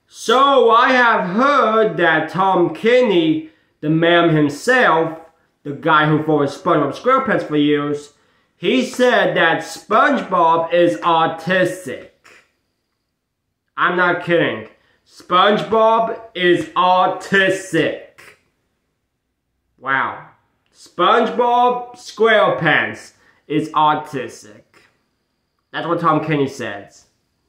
So I have heard that Tom Kenny, the man himself, the guy who followed SpongeBob SquarePants for years, he said that SpongeBob is autistic. I'm not kidding. SpongeBob is autistic. Wow. SpongeBob SquarePants is autistic. That's what Tom Kenny says.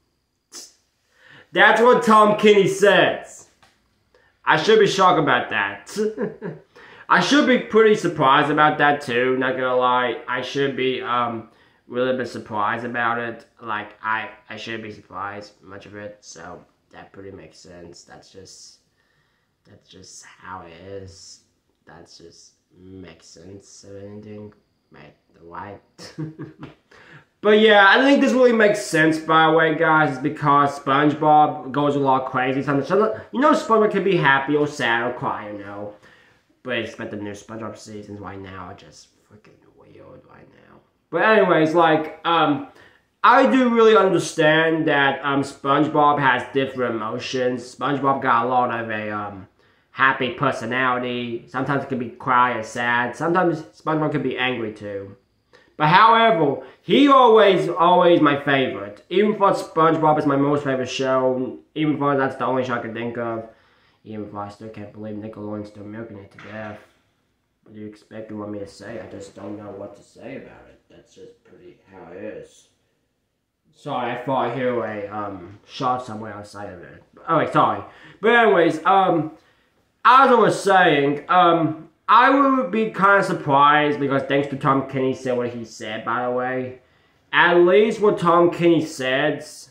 That's what Tom Kenny says. I should be shocked about that. I should be pretty surprised about that too, not gonna lie. I should be really a bit surprised about it. Like, I should be surprised, much of it, so that pretty makes sense. That's just how it is. That's just makes sense of anything. Right? But yeah, I think this really makes sense, by the way, guys, because SpongeBob goes a lot crazy sometimes. You know, SpongeBob can be happy or sad or cry, you know. But expect the new SpongeBob seasons right now are just freaking weird right now. But anyways, like, I do really understand that SpongeBob has different emotions. SpongeBob got a lot of a happy personality. Sometimes it can be cry or sad. Sometimes SpongeBob can be angry too. But however, he always my favorite. Even for SpongeBob is my most favorite show. Even for that's the only show I can think of. Even if I still can't believe Nickelodeon's still milking it to death. What do you expect you want me to say? I just don't know what to say about it. That's just pretty how it is. Sorry, I thought I hear a shot somewhere outside of it. Oh wait, sorry. But anyways, as I was saying, I would be kind of surprised because thanks to Tom Kenny said what he said, by the way. At least what Tom Kenny says,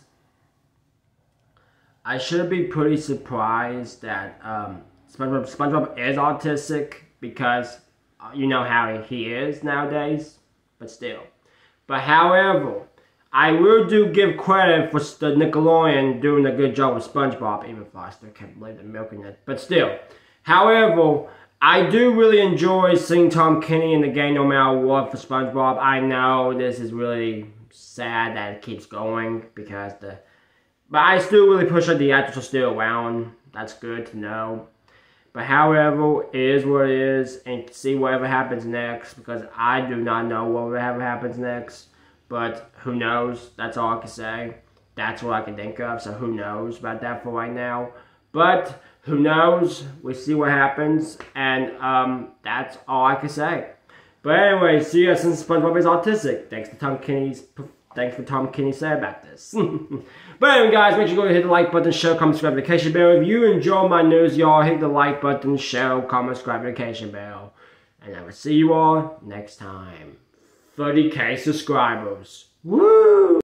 I should be pretty surprised that SpongeBob is autistic because you know how he is nowadays, but still. But however, I will do give credit for the Nickelodeon doing a good job with SpongeBob, even if I still can't believe they're milking it, but still. However, I do really enjoy seeing Tom Kenny in the game no matter what for SpongeBob. I know this is really sad that it keeps going because but I still really push that the actors are still around. That's good to know. But however, it is what it is, and see whatever happens next because I do not know whatever happens next. But who knows? That's all I can say. That's what I can think of. So who knows about that for right now? But who knows? We'll see what happens, and that's all I can say. But anyway, see you since SpongeBob is autistic. Thanks for Tom Kenny said about this. But anyway, guys, make sure you go and hit the like button, share, comment, subscribe, notification bell. If you enjoy my news, y'all hit the like button, share, comment, subscribe, notification bell, and I will see you all next time. 30K subscribers. Woo!